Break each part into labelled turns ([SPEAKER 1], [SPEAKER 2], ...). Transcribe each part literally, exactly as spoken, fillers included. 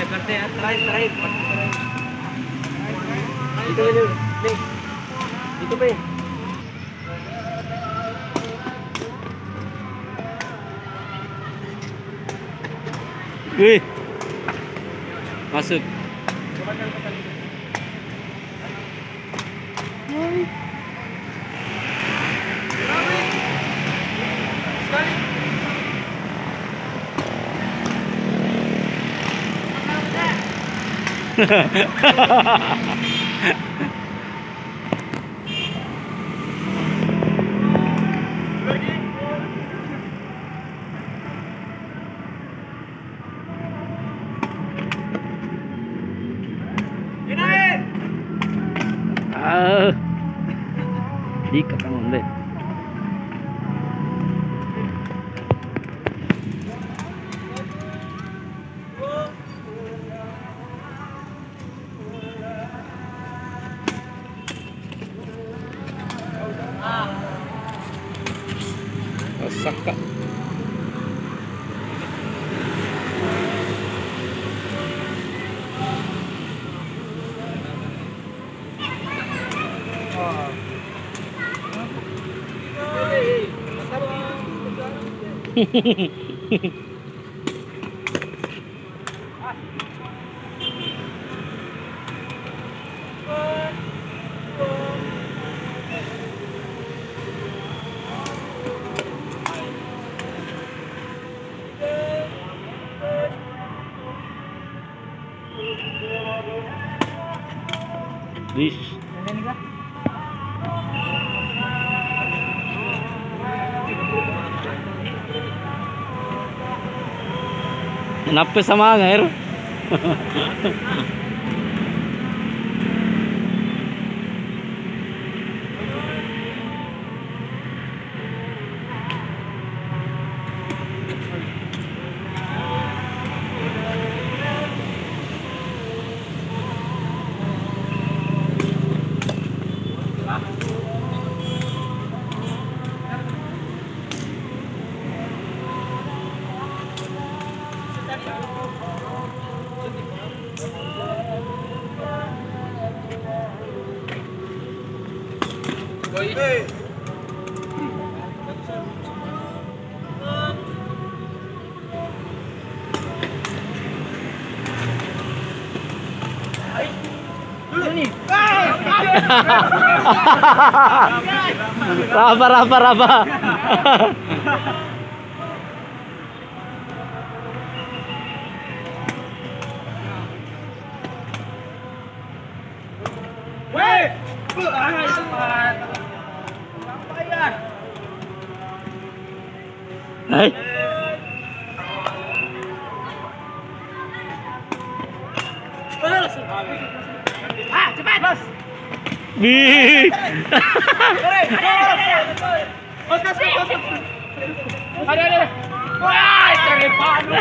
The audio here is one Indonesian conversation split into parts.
[SPEAKER 1] करते हैं terakhir terakhir itu ini nih itu pe
[SPEAKER 2] wih masuk ah di kakang onde Osaka Dis. Kenapa sama air?
[SPEAKER 1] Hey.
[SPEAKER 2] Raba raba raba.
[SPEAKER 1] Weh.
[SPEAKER 2] Hai.
[SPEAKER 1] Ah, cepat, Bos.
[SPEAKER 2] Bi.
[SPEAKER 1] Ada ada. Wah, cari padu.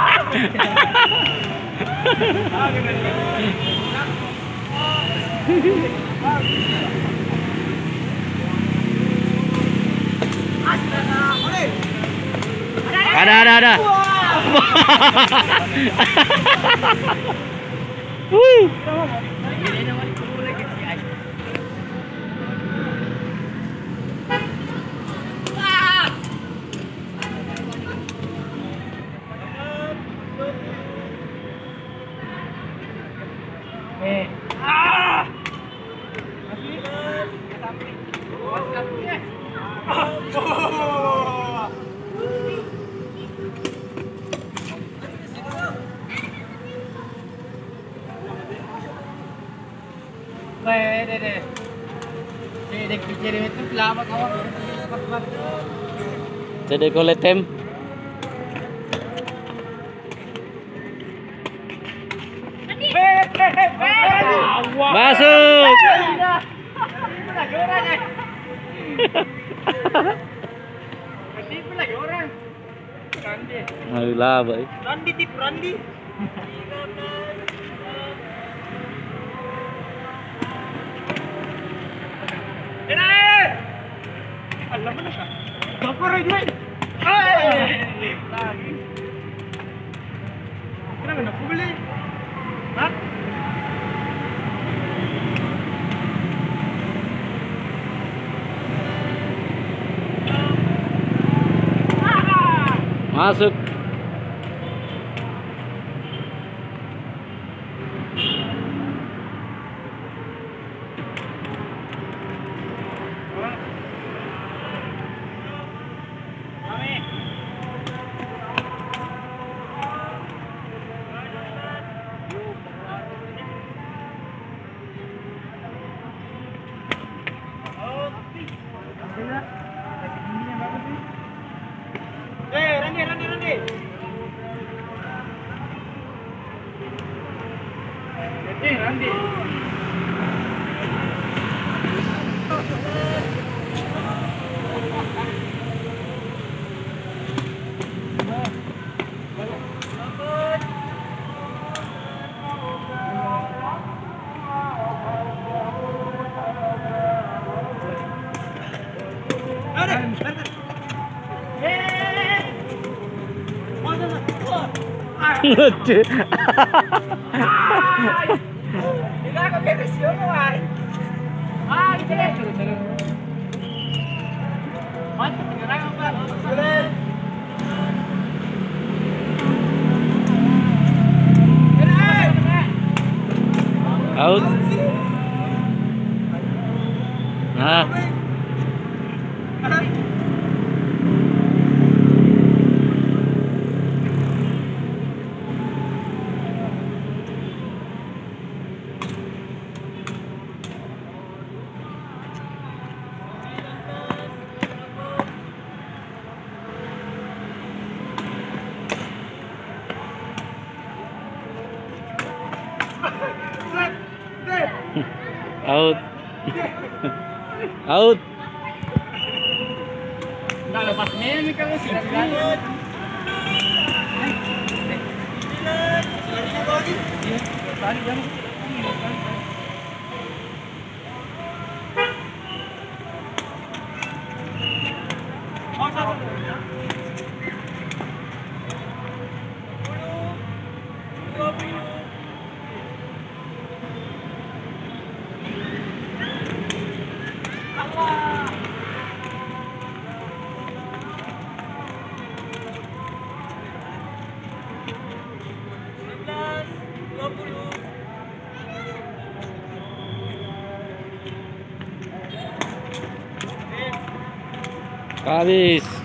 [SPEAKER 2] Ada ada ada. Wih.
[SPEAKER 1] Eh. Ah. Deh, deh, deh. Deh, deh, kirim itu lama kawan. Cepat-cepat.
[SPEAKER 2] Jadi koletem. Masuk.
[SPEAKER 1] Ketipu lagi orang. Randi.
[SPEAKER 2] Ayolah, boy.
[SPEAKER 1] Randi tip Randi. Enak. Allah mana kah? Dokter aja. Eh. Lagi. Kenapa nak boleh? Hah?
[SPEAKER 2] Masuk.
[SPEAKER 1] Eh, Randy, Randy, Randy. Eh, Randy.
[SPEAKER 2] Lucu.
[SPEAKER 1] Tidak aku kena siapa ay. Ah, gitu deh. Mat, sekarang apa? Sudah.
[SPEAKER 2] Out. Nah. Out. Out.
[SPEAKER 1] Enggak lepas meme kalau sudah bilang. Tadi jam.
[SPEAKER 2] Habis.